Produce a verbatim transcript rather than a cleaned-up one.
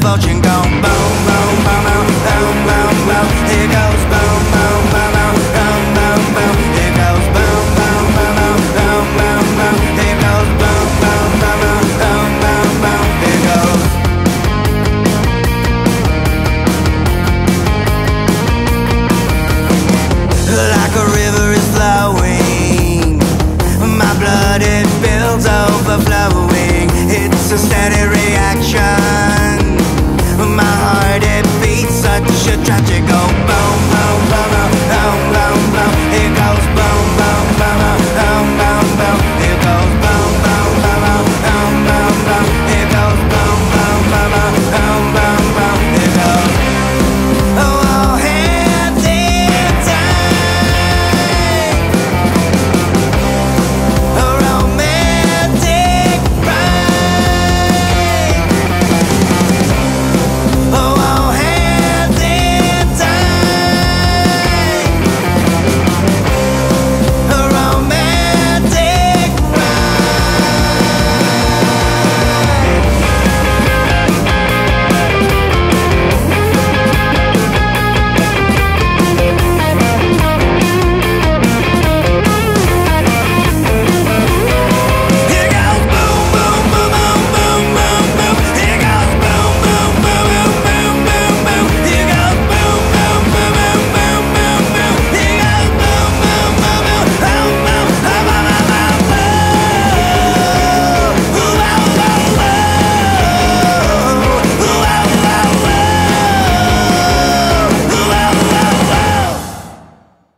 fortune gone boom, boom, boom, boom, boom, boom, boom. Here goes boom, boom, boom, boom, boom, boom, boom. Here goes boom, boom, boom, boom, boom, boom, boom. Here goes boom, boom, boom, boom, boom, boom, boom. Here goes. Like a river is flowing, my blood it builds overflowing.